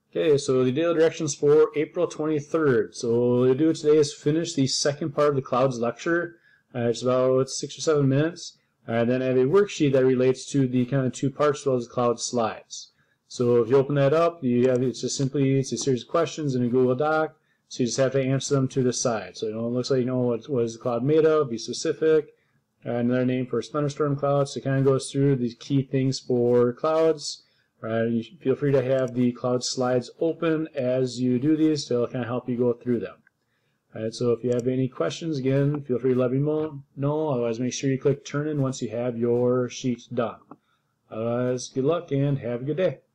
Okay, so the daily directions for April 23rd. So what we'll do today is finish the second part of the clouds lecture. It's about 6 or 7 minutes. Then I have a worksheet that relates to the kind of two parts as well as cloud slides. So if you open that up, it's a series of questions in a Google Doc. So you just have to answer them to the side. So it looks like what is the cloud made of, be specific. Another name for thunderstorm clouds. So it kind of goes through the key things for clouds. You feel free to have the cloud slides open as you do these to kind of help you go through them. So if you have any questions, again, feel free to let me know. Otherwise, make sure you click turn in once you have your sheet done. Otherwise, good luck and have a good day.